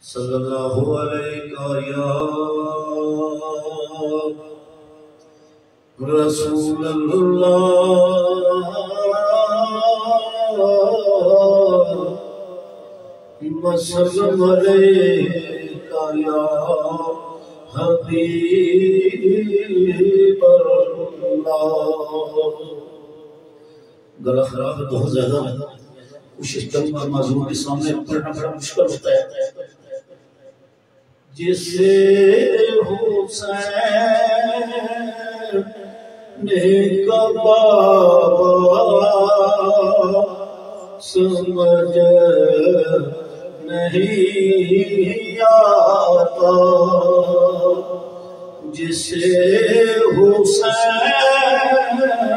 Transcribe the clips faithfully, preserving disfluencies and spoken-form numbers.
صلی اللہ علیہ یا رسول اللہ وسلم علیہ یا حبیب اللہ۔ گلا خراب ہے بہت زیادہ، کچھ اسٹم پر معذور کے سامنے پڑھنا بڑا مشکل ہوتا ہے۔ جسے حسین نے کبابا سمجھ نہیں آتا، جسے حسین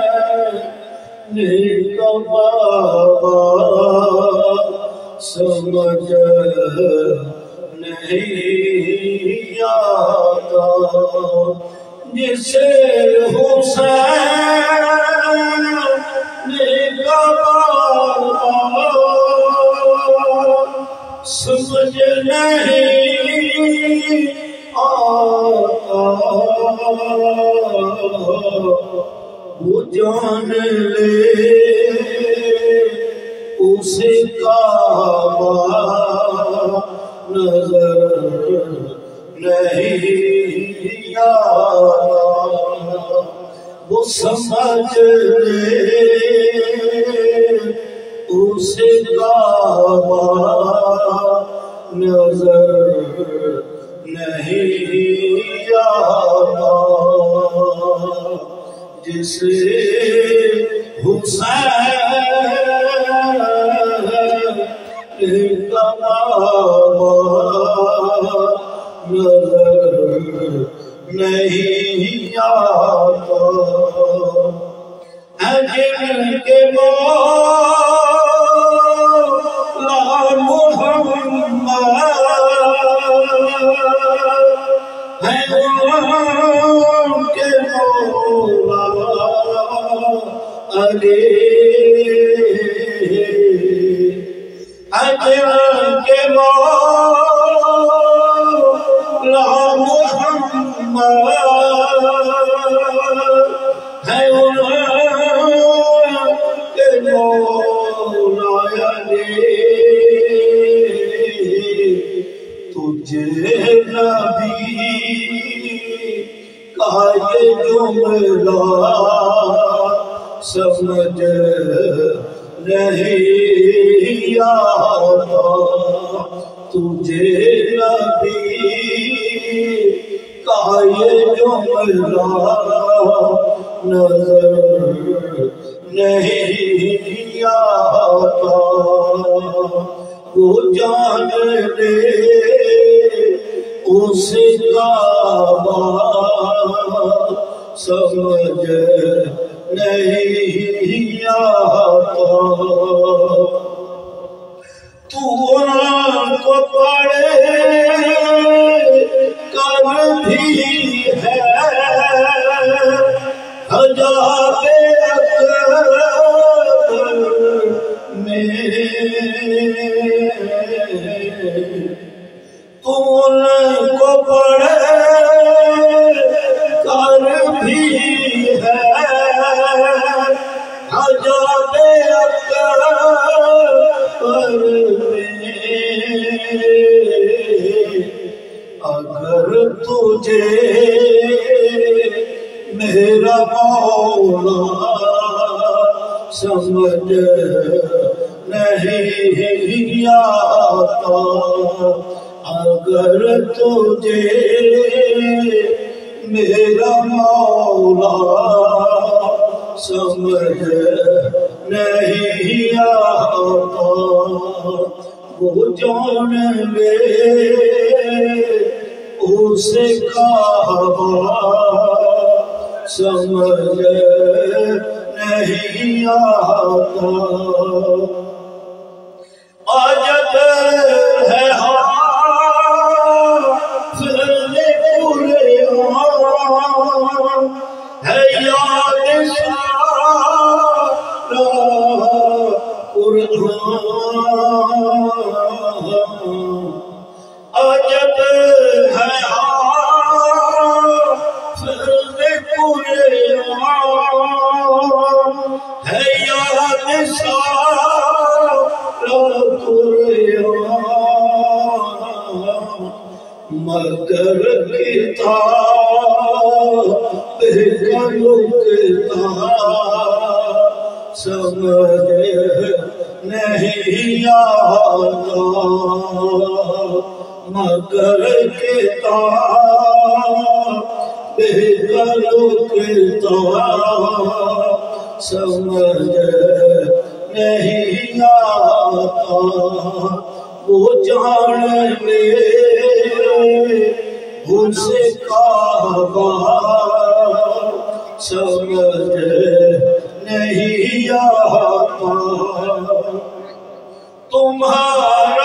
نے کبابا سمجھ نہیں آتا، جسے حسین نے کبابا سمجھ نہیں آتا، وہ جان لے اسے کعبہ نظر نہیں آتا، وہ سمجھ لے اسے کعبہ نظر نہیں آتا، جسے حسین کعبہ نظر نہیں آتا، جن کے مولا محمد ہے، ان کے مولا علی، جن کے مولا محمد ہے، ان کے مولا علی، تجھے نبی کا یہ جملہ سمجھ نہیں آتا، تجھے نبی کا یہ جملہ نظر نہیں آتا، وہ جان لے اسے کعبہ سمجھ نہیں آتا، تو ان کو پڑھے کر بھی ہے حجاب اکبر میں، تو ان کو پڑھے کر بھی ہے حجاب اکبر میں، اگر تجھے میرا مولا سمجھ نہیں آتا، اگر تجھے میرا مولا سمجھ نہیں آتا، وہ جان لے اسے کعبہ سمجھ نہیں آتا، عجب ہے حافظ قرآن ہے یاد سارا قرآن، مگر کتاب کا لکتا سمجھ نہیں آتا مگر کتاب کا لکتا سمجھ نہیں آتا وہ جان لے ان سے کعبہ سمجھ نہیں آتا تمہارا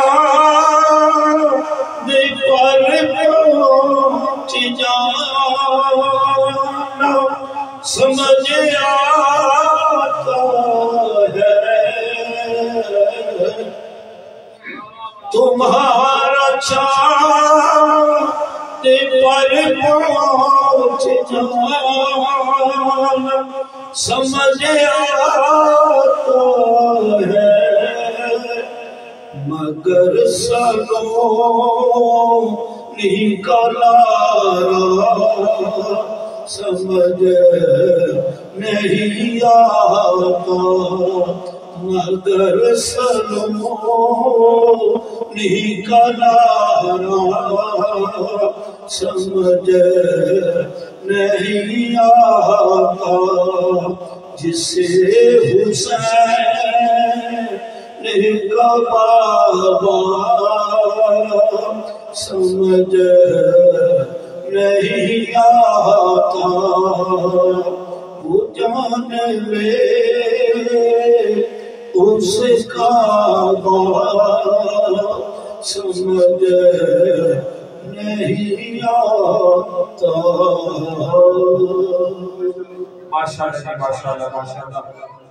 چاند پر پہنچ جانا سمجھ آتا ہے تمہارا چاند پر پہنچ جانا سمجھ آتا ہے مگر سلونی کا لارا سمجھ نہیں آتا مگر سلونی کا لارا سمجھ نہیں آتا جسے حسین کا بابا سمجھ نہیں آتا وہ جان لے اس کا بابا سمجھ نہیں آتا ماشاءاللہ ماشاءاللہ ماشاءاللہ